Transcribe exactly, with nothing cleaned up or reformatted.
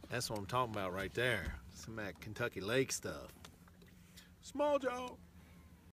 That's what I'm talking about right there. Some of that Kentucky Lake stuff. Small jaw.